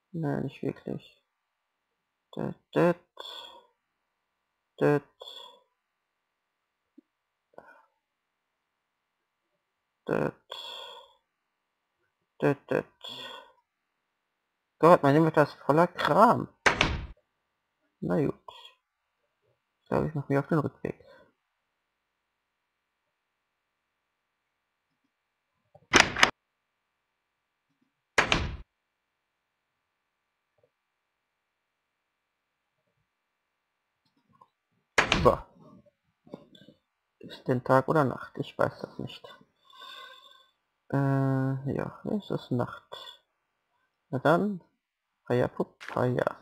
Nein, nicht wirklich. Dut, dut, dut, dut, dut, dut. Gott, mein Inventar ist voller Kram. Na gut. Ich glaube, ich mache mich auf den Rückweg. So. Ist denn Tag oder Nacht? Ich weiß das nicht. Ja, es ist Nacht. Na dann, Feier, Pup, Feier.